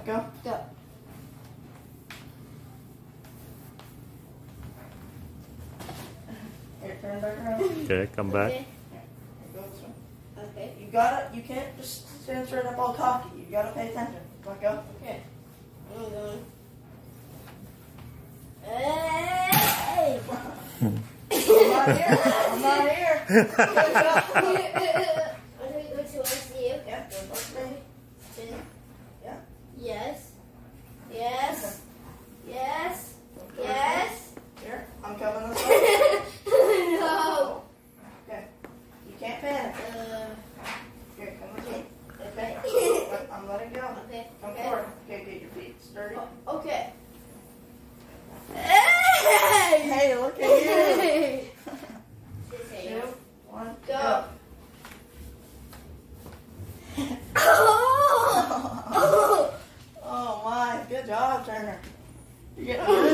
go. Go. Here, turn back around. Okay, come back. Okay. Go this way. Okay. You can't just stand straight up all cocky. You gotta pay attention. Let go. Okay. I'm going. Hey! I'm not here. I'm not here. I'm gonna go towards you. Yeah, go towards me. Spin. Yeah. Yes. Yes. Yes. Yes. Here, I'm coming this way. No. Okay. You can't panic. Here, come with me. Okay. I'm letting go. Okay. Come Okay. forward. Okay, get your feet sturdy. Okay. Hey! Hey, look at you. This way. 2, 1, Go. go. Oh! Oh my, good job, Turner. You're getting